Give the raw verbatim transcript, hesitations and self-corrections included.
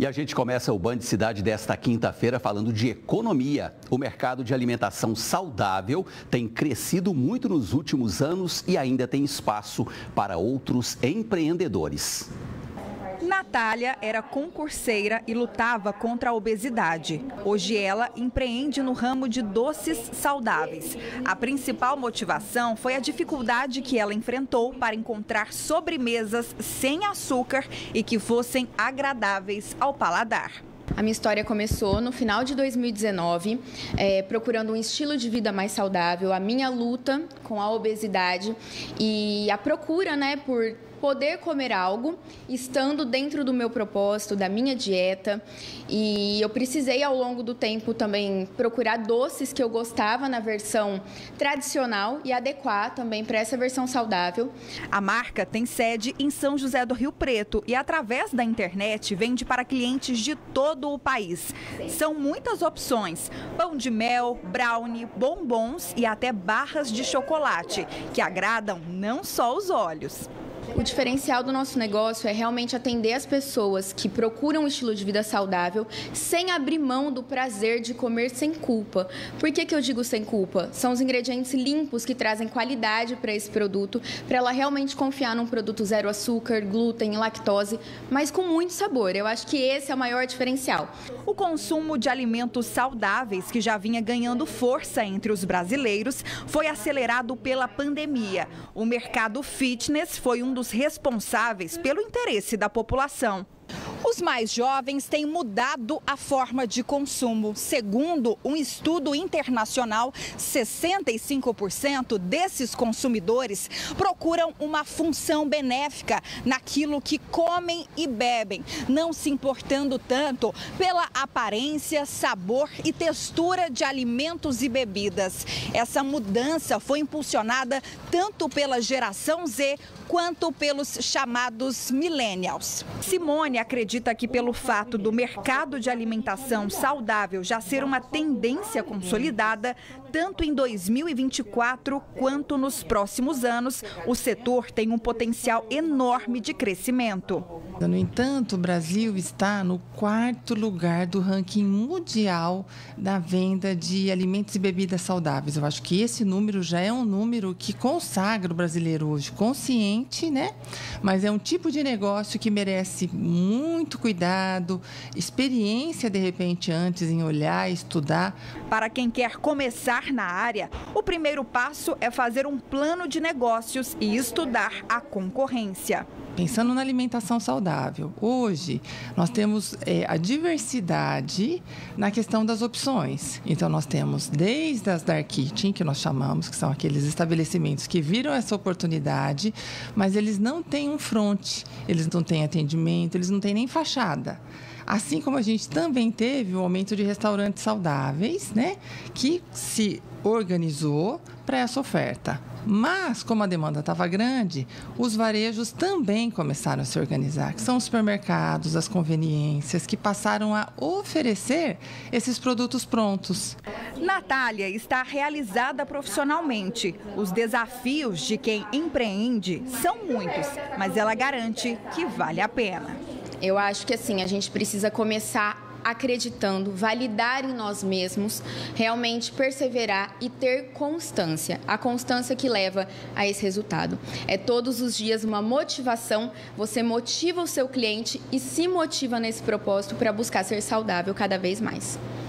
E a gente começa o Band Cidade desta quinta-feira falando de economia. O mercado de alimentação saudável tem crescido muito nos últimos anos e ainda tem espaço para outros empreendedores. Natália era concurseira e lutava contra a obesidade. Hoje ela empreende no ramo de doces saudáveis. A principal motivação foi a dificuldade que ela enfrentou para encontrar sobremesas sem açúcar e que fossem agradáveis ao paladar. A minha história começou no final de dois mil e dezenove, é, procurando um estilo de vida mais saudável, a minha luta com a obesidade e a procura, né, por poder comer algo, estando dentro do meu propósito, da minha dieta. E eu precisei, ao longo do tempo, também procurar doces que eu gostava na versão tradicional e adequar também para essa versão saudável. A marca tem sede em São José do Rio Preto e, através da internet, vende para clientes de todo o país. São muitas opções: pão de mel, brownie, bombons e até barras de chocolate, que agradam não só os olhos. O diferencial do nosso negócio é realmente atender as pessoas que procuram um estilo de vida saudável sem abrir mão do prazer de comer sem culpa. Por que que eu digo sem culpa? São os ingredientes limpos que trazem qualidade para esse produto, para ela realmente confiar num produto zero açúcar, glúten, lactose, mas com muito sabor. Eu acho que esse é o maior diferencial. O consumo de alimentos saudáveis, que já vinha ganhando força entre os brasileiros, foi acelerado pela pandemia. O mercado fitness foi um dos responsáveis pelo interesse da população. Os mais jovens têm mudado a forma de consumo. Segundo um estudo internacional, sessenta e cinco por cento desses consumidores procuram uma função benéfica naquilo que comem e bebem, não se importando tanto pela aparência, sabor e textura de alimentos e bebidas. Essa mudança foi impulsionada tanto pela geração Z quanto pelos chamados millennials. Simone acredita que, pelo fato do mercado de alimentação saudável já ser uma tendência consolidada, tanto em dois mil e vinte e quatro quanto nos próximos anos, o setor tem um potencial enorme de crescimento. No entanto, o Brasil está no quarto lugar do ranking mundial da venda de alimentos e bebidas saudáveis. Eu acho que esse número já é um número que consagra o brasileiro hoje consciente, né? Mas é um tipo de negócio que merece muito cuidado, experiência, de repente, antes em olhar, estudar. Para quem quer começar na área, o primeiro passo é fazer um plano de negócios e estudar a concorrência. Pensando na alimentação saudável, hoje nós temos é, a diversidade na questão das opções. Então, nós temos desde as dark kitchen, que nós chamamos, que são aqueles estabelecimentos que viram essa oportunidade, mas eles não têm um front, eles não têm atendimento, eles não têm nem fachada. Assim como a gente também teve o aumento de restaurantes saudáveis, né, que se organizou para essa oferta. Mas, como a demanda estava grande, os varejos também começaram a se organizar, que são os supermercados, as conveniências, que passaram a oferecer esses produtos prontos. Natália está realizada profissionalmente. Os desafios de quem empreende são muitos, mas ela garante que vale a pena. Eu acho que assim, a gente precisa começar acreditando, validar em nós mesmos, realmente perseverar e ter constância. A constância que leva a esse resultado. É todos os dias uma motivação, você motiva o seu cliente e se motiva nesse propósito para buscar ser saudável cada vez mais.